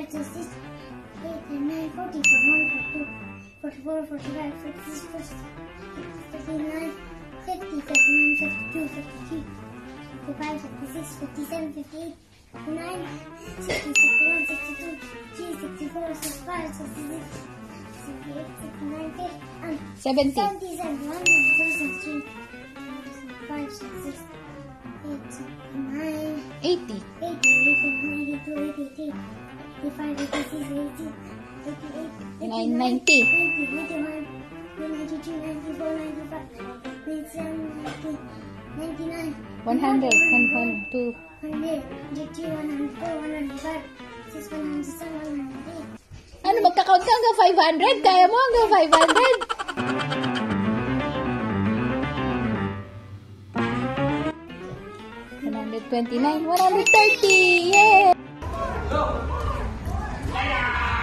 36, 8, 9, 40, 41, 42, 44, 45, 46, 49, 50, 51, 52, 53, 55, 56, 57, 58, 59, 60, 61, 62, 63, 64, 65, 66, 68, 69, 70. 70, 71, 72, 73, 75, 76, 79, 80. 80, 81, 82, 83, 85, 86, 88, 89, 90. 91, 92, 94, 95, 97, 99, 100. 102. 100, 102, 104, 105, 6, 107, 108. Ano, magka-count ka hanggang 500? Kaya mo hanggang 500? 129, 130. Yeah!